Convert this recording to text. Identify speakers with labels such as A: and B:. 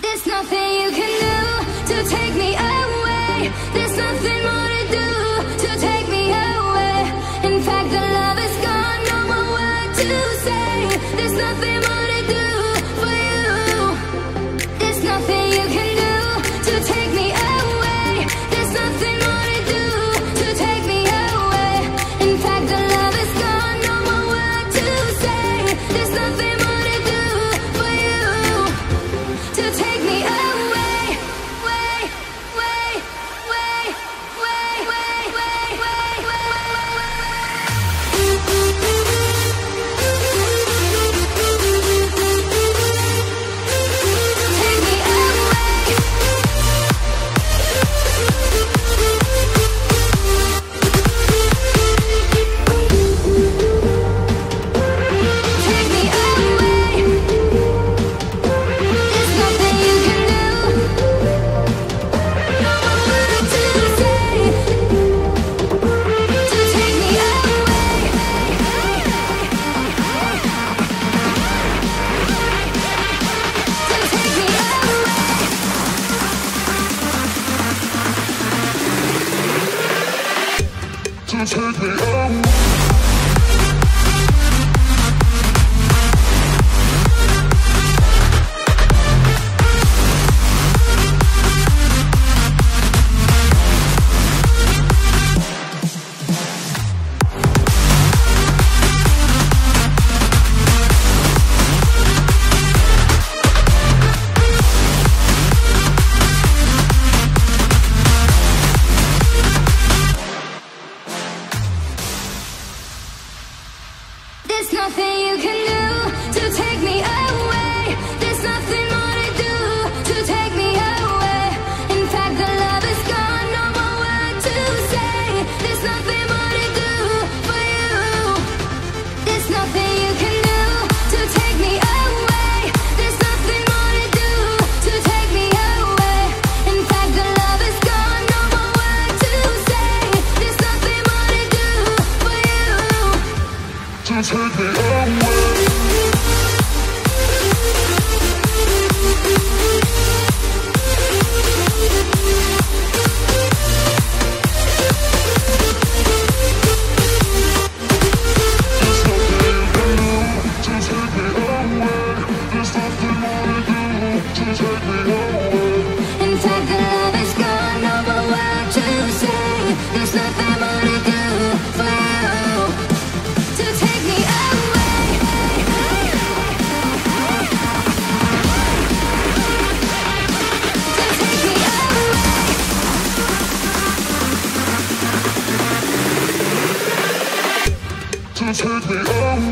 A: There's nothing you can do to take me away. There's nothing more to do to take me away. In fact, the love is gone, no more word to say. There's nothing more to do for you. There's nothing you can do to take me away. There's nothing more to do to take me away. In fact, the love is gone, no more word to say. There's nothing more to do for you to take me away. Take me away. There's nothing you can do to take me away. There's nothing more to do to take me away. In fact, the love is gone, no more word to say. There's nothing more to do for you. There's nothing you can do to take me away. There's nothing more to do to take me away. In fact, the love is gone, no more word to say. There's nothing more to do for you to take me away. Take me away.